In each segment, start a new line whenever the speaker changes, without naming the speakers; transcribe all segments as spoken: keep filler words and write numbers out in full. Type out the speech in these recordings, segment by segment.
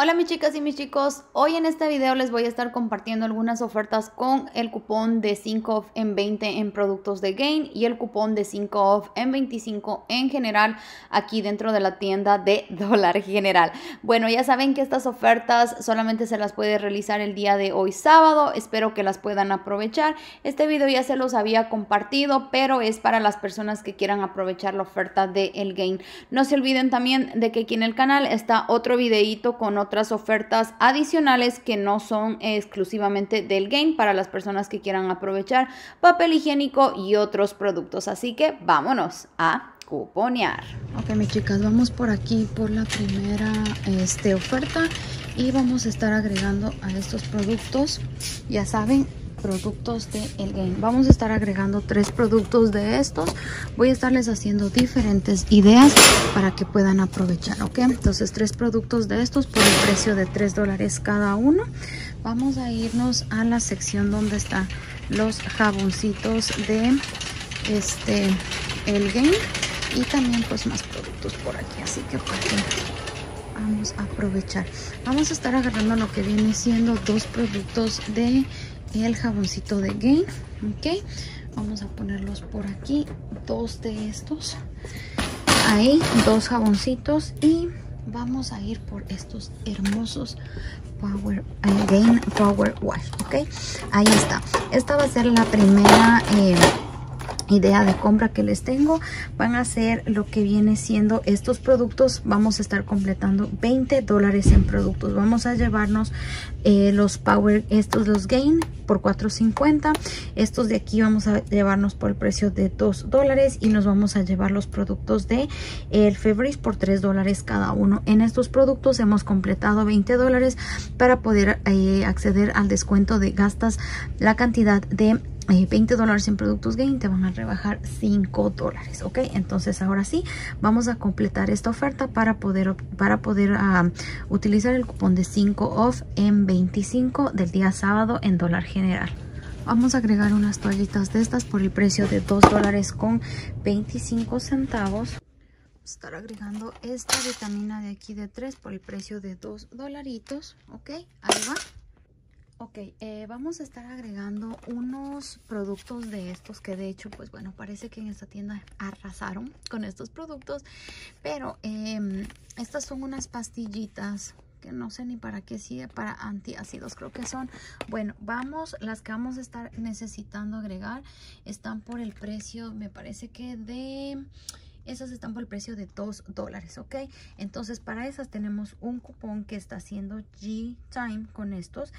Hola mis chicas y mis chicos, hoy en este video les voy a estar compartiendo algunas ofertas con el cupón de cinco off en veinte en productos de Gain y el cupón de cinco off en veinticinco en general aquí dentro de la tienda de Dólar General. Bueno, ya saben que estas ofertas solamente se las puede realizar el día de hoy sábado, espero que las puedan aprovechar. Este video ya se los había compartido, pero es para las personas que quieran aprovechar la oferta de el Gain. No se olviden también de que aquí en el canal está otro videito con otro otras ofertas adicionales que no son exclusivamente del Gain para las personas que quieran aprovechar papel higiénico y otros productos. Así que vámonos a cuponear.
Ok, mis chicas, vamos por aquí por la primera este, oferta y vamos a estar agregando a estos productos, ya saben, productos de el Gain. Vamos a estar agregando tres productos de estos. Voy a estarles haciendo diferentes ideas para que puedan aprovechar, ok. Entonces tres productos de estos por el precio de tres dólares cada uno. Vamos a irnos a la sección donde están los jaboncitos de este el Gain y también pues más productos por aquí, así que pues, vamos a aprovechar. Vamos a estar agarrando lo que viene siendo dos productos de el jaboncito de Gain, ok. Vamos a ponerlos por aquí, dos de estos, ahí, dos jaboncitos, y vamos a ir por estos hermosos Power uh, Gain Power Wash, ok. Ahí está. Esta va a ser la primera eh, idea de compra que les tengo. Van a ser lo que viene siendo estos productos. Vamos a estar completando veinte dólares en productos. Vamos a llevarnos eh, los Power, estos los Gain por cuatro cincuenta. Estos de aquí vamos a llevarnos por el precio de dos dólares y nos vamos a llevar los productos de el Febreze por tres dólares cada uno. En estos productos hemos completado veinte dólares para poder eh, acceder al descuento de gastas la cantidad de Eh, veinte dólares en productos Gain, te van a rebajar cinco dólares, ok. Entonces ahora sí vamos a completar esta oferta para poder para poder uh, utilizar el cupón de cinco off en veinticinco del día sábado en Dólar General. Vamos a agregar unas toallitas de estas por el precio de dos dólares con veinticinco centavos. Vamos a estar agregando esta vitamina de aquí de tres por el precio de dos dolaritos, ok. Ahí va. Ok, eh, vamos a estar agregando unos productos de estos que de hecho, pues bueno, parece que en esta tienda arrasaron con estos productos. Pero eh, estas son unas pastillitas que no sé ni para qué sirve, para antiácidos creo que son. Bueno, vamos, las que vamos a estar necesitando agregar están por el precio, me parece que de... Esas están por el precio de dos dólares, ok. Entonces para esas tenemos un cupón que está haciendo G-Time con estos.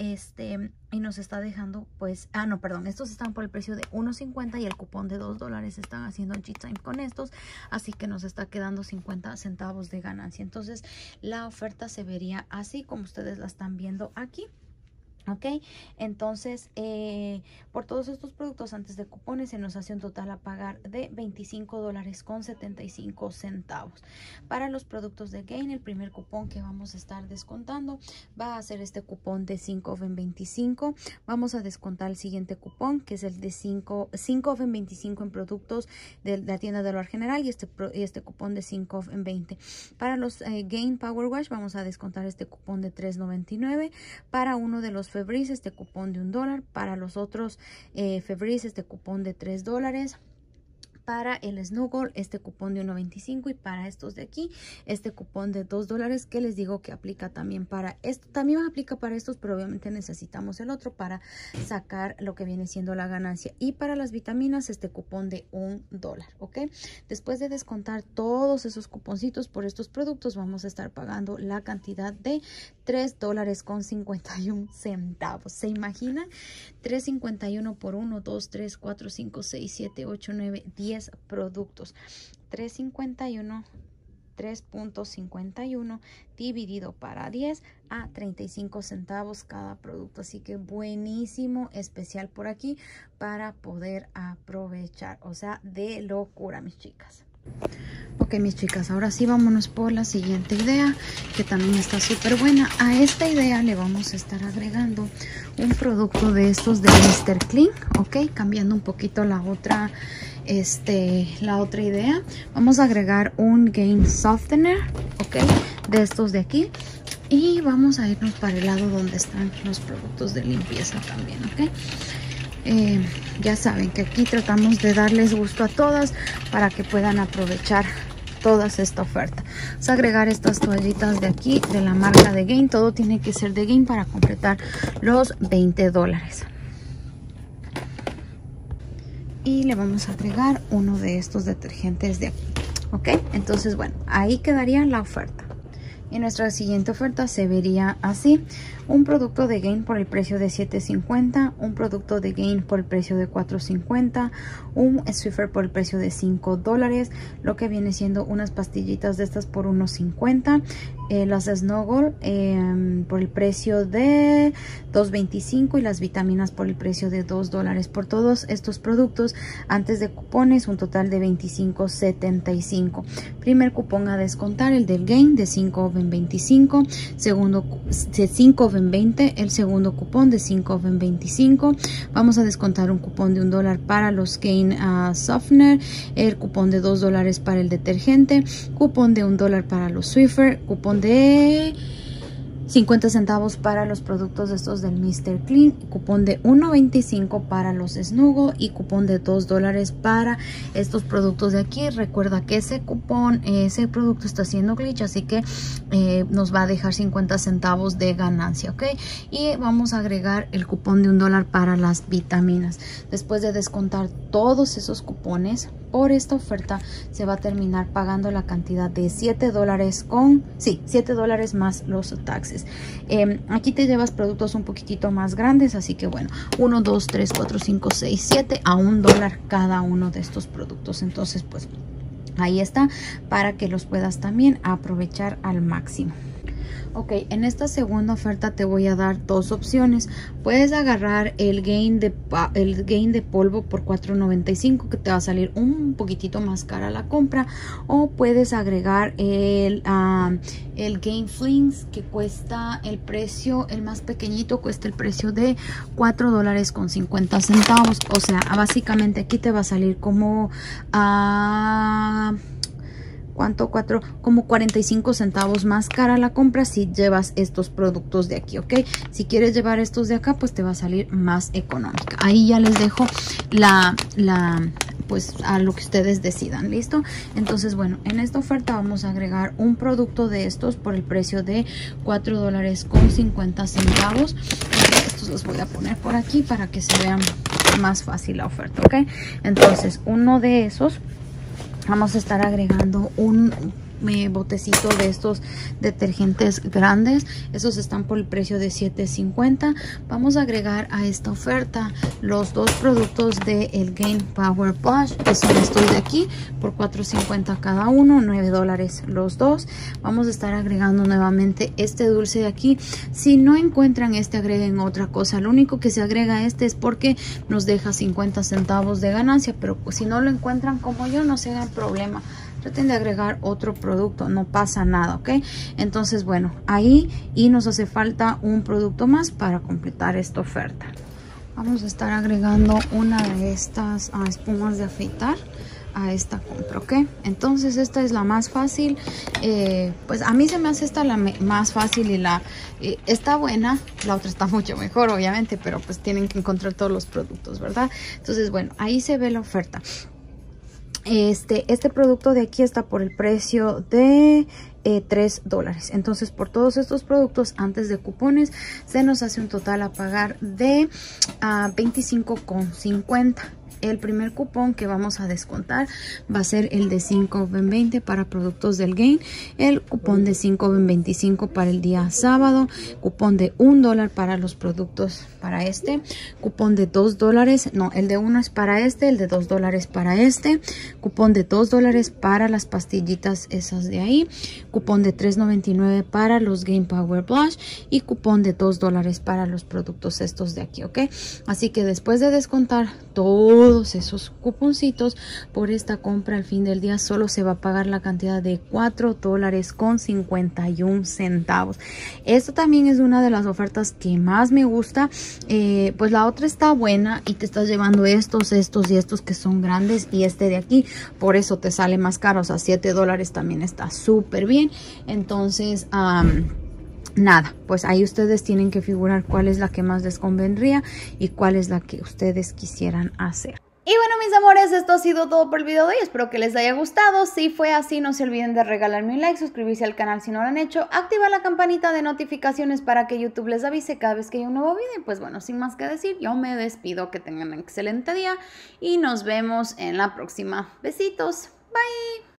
Este, y nos está dejando pues... Ah, no, perdón. Estos están por el precio de uno cincuenta y el cupón de dos dólares están haciendo G-Time con estos. Así que nos está quedando cincuenta centavos de ganancia. Entonces la oferta se vería así como ustedes la están viendo aquí. Ok, entonces eh, por todos estos productos antes de cupones se nos hace un total a pagar de veinticinco dólares con setenta y cinco centavos. Para los productos de Gain, el primer cupón que vamos a estar descontando va a ser este cupón de cinco off en veinticinco. Vamos a descontar el siguiente cupón que es el de cinco off en veinticinco en productos de la tienda de Dólar General y este, y este cupón de cinco off en veinte. Para los eh, Gain Power Wash vamos a descontar este cupón de tres noventa y nueve. Para uno de los Febreze este cupón de un dólar, para los otros eh, Febreze este cupón de tres dólares, para el Snuggle este cupón de uno veinticinco y para estos de aquí este cupón de dos dólares que les digo que aplica también para esto, también aplica para estos, pero obviamente necesitamos el otro para sacar lo que viene siendo la ganancia. Y para las vitaminas este cupón de un dólar, ok. Después de descontar todos esos cuponcitos por estos productos vamos a estar pagando la cantidad de tres dólares con cincuenta y un centavos. ¿Se imaginan? tres cincuenta y uno por uno, dos, tres, cuatro, cinco, seis, siete, ocho, nueve, diez productos. tres cincuenta y uno, tres punto cincuenta y uno dividido para diez a treinta y cinco centavos cada producto. Así que buenísimo especial por aquí para poder aprovechar. O sea, de locura, mis chicas. Ok, mis chicas, ahora sí vámonos por la siguiente idea que también está súper buena. A esta idea le vamos a estar agregando un producto de estos de míster Clean, ok, cambiando un poquito la otra este la otra idea. Vamos a agregar un Gain Softener, ok, de estos de aquí. Y vamos a irnos para el lado donde están los productos de limpieza también, ¿ok? Eh, ya saben que aquí tratamos de darles gusto a todas para que puedan aprovechar todas esta oferta. Vamos a agregar estas toallitas de aquí de la marca de Gain. Todo tiene que ser de Gain para completar los veinte dólares. Y le vamos a agregar uno de estos detergentes de aquí, ok. Entonces, bueno, ahí quedaría la oferta. Y nuestra siguiente oferta se vería así: un producto de Gain por el precio de siete cincuenta, un producto de Gain por el precio de cuatro cincuenta, un Swiffer por el precio de cinco dólares, lo que viene siendo unas pastillitas de estas por uno cincuenta, eh, las Snuggle eh, por el precio de dos veinticinco y las vitaminas por el precio de dos dólares. Por todos estos productos, antes de cupones, un total de veinticinco setenta y cinco. Primer cupón a descontar, el del Gain de cinco off en veinticinco, segundo de cinco off en veinte, el segundo cupón de cinco off en veinticinco. Vamos a descontar un cupón de un dólar para los Gain uh, Softener, el cupón de dos dólares para el detergente, cupón de un dólar para los Swiffer, cupón de cincuenta centavos para los productos estos del mister Clean, cupón de uno veinticinco para los Snuggle y cupón de dos dólares para estos productos de aquí. Recuerda que ese cupón, ese producto está haciendo glitch, así que eh, nos va a dejar cincuenta centavos de ganancia, ok. Y vamos a agregar el cupón de un dólar para las vitaminas. Después de descontar todos esos cupones, por esta oferta se va a terminar pagando la cantidad de siete dólares con, sí, siete dólares más los taxes. Eh, aquí te llevas productos un poquitito más grandes, así que bueno, uno, dos, tres, cuatro, cinco, seis, siete a un dólar cada uno de estos productos. Entonces, pues ahí está para que los puedas también aprovechar al máximo. Ok, en esta segunda oferta te voy a dar dos opciones. Puedes agarrar el Gain de, el Gain de polvo por cuatro noventa y cinco, que te va a salir un poquitito más cara la compra. O puedes agregar el, um, el Gain Flings, que cuesta el precio, el más pequeñito cuesta el precio de cuatro dólares con cincuenta centavos. O sea, básicamente aquí te va a salir como a... Uh, ¿cuánto? Cuatro, como cuarenta y cinco centavos más cara la compra si llevas estos productos de aquí, ok. Si quieres llevar estos de acá, pues te va a salir más económica. Ahí ya les dejo la, la, pues a lo que ustedes decidan, ¿listo? Entonces, bueno, en esta oferta vamos a agregar un producto de estos por el precio de cuatro dólares con cincuenta centavos. Estos los voy a poner por aquí para que se vean más fácil la oferta, ok. Entonces, uno de esos, vamos a estar agregando un eh, botecito de estos detergentes grandes. Esos están por el precio de siete cincuenta. Vamos a agregar a esta oferta los dos productos de el Gain Power Blush, que son estos de aquí, por cuatro cincuenta cada uno, nueve dólares los dos. Vamos a estar agregando nuevamente este dulce de aquí. Si no encuentran este, agreguen otra cosa. Lo único que se agrega este es porque nos deja cincuenta centavos de ganancia, pero pues si no lo encuentran como yo, no se hagan problema, traten de agregar otro producto, no pasa nada, ok. Entonces, bueno, ahí, y nos hace falta un producto más para completar esta oferta. Vamos a estar agregando una de estas uh, espumas de afeitar a esta compra, ok. Entonces esta es la más fácil, eh, pues a mí se me hace esta la más fácil y la eh, está buena. La otra está mucho mejor, obviamente, pero pues tienen que encontrar todos los productos, ¿verdad? Entonces, bueno, ahí se ve la oferta. Este, este producto de aquí está por el precio de eh, tres dólares. Entonces, por todos estos productos, antes de cupones, se nos hace un total a pagar de uh, veinticinco con cincuenta. El primer cupón que vamos a descontar va a ser el de cinco off en veinte para productos del Gain, el cupón de cinco off en veinticinco para el día sábado, cupón de un dólar para los productos para este, cupón de dos dólares, no, el de uno es para este, el de dos dólares para este, cupón de dos dólares para las pastillitas esas de ahí, cupón de tres noventa y nueve para los Gain Power Blush y cupón de dos dólares para los productos estos de aquí, ok. Así que después de descontar todo todos esos cuponcitos, por esta compra al fin del día solo se va a pagar la cantidad de cuatro dólares con cincuenta y un centavos. Esto también es una de las ofertas que más me gusta. Eh, pues la otra está buena y te estás llevando estos, estos y estos que son grandes, y este de aquí por eso te sale más caro, o sea, siete dólares también está súper bien. Entonces, um, nada, pues ahí ustedes tienen que figurar cuál es la que más les convendría y cuál es la que ustedes quisieran hacer.
Y bueno, mis amores, esto ha sido todo por el video de hoy. Espero que les haya gustado. Si fue así, no se olviden de regalarme un like, suscribirse al canal si no lo han hecho, activar la campanita de notificaciones para que YouTube les avise cada vez que hay un nuevo video. Y pues bueno, sin más que decir, yo me despido. Que tengan un excelente día y nos vemos en la próxima. Besitos. Bye.